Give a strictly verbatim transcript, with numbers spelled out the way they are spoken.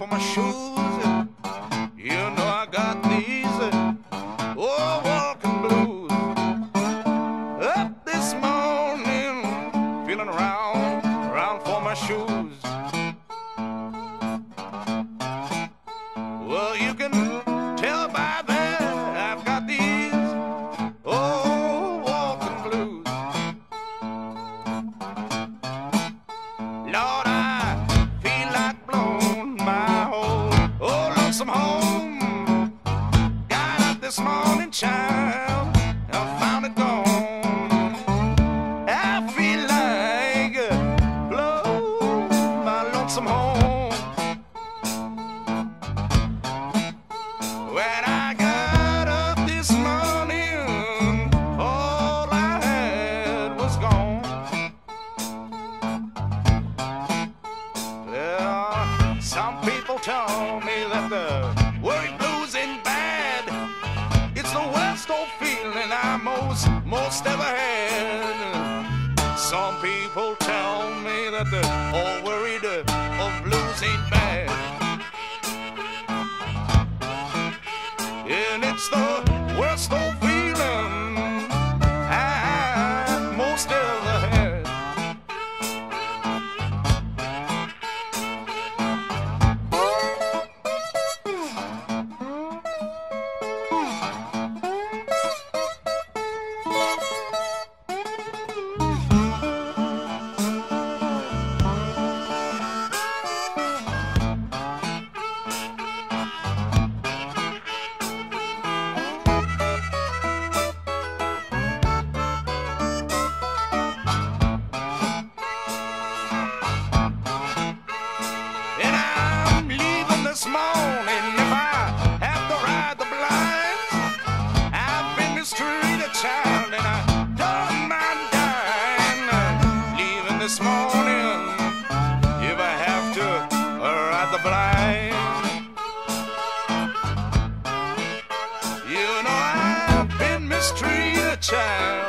for my shoes. You know I got these oh walking blues. Up this morning, feeling around, around for my shoes. Well, you can tell by that I've got these oh walking blues. Lord, I feel like blowing my whole oh lonesome home. Got up this morning, child, I found it gone. I feel like blowing my lonesome home. When I got up this morning, all I had was gone. Well, some people told me that the word blues ain't bad. It's the worst old feeling I most, most ever had. Some people tell me that the all worried of blues ain't bad. And it's the worst old feeling I most ever had. This morning, if I have to ride the blinds, I've been mistreated, child, and I don't mind dying. Leaving this morning, if I have to ride the blinds, you know I've been mistreated, child.